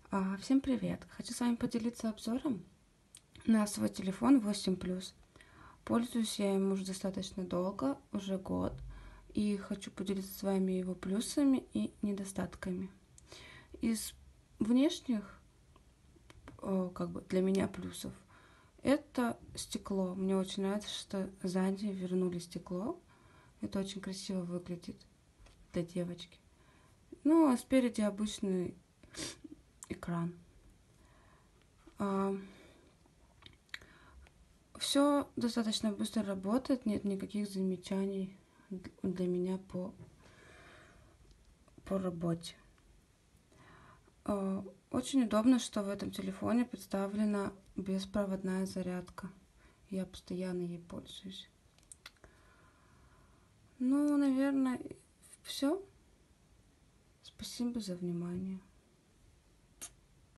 Всем привет! Хочу с вами поделиться обзором на свой телефон 8 Plus. Пользуюсь я им уже достаточно долго, уже год, и хочу поделиться с вами его плюсами и недостатками. Из внешних, для меня плюсов, это стекло. Мне очень нравится, что сзади вернули стекло. Это очень красиво выглядит для девочки. Ну, а спереди обычный экран. Все достаточно быстро работает, нет никаких замечаний для меня по работе. Очень удобно, что в этом телефоне представлена беспроводная зарядка. Я постоянно ей пользуюсь. Ну, наверное, все. Спасибо за внимание.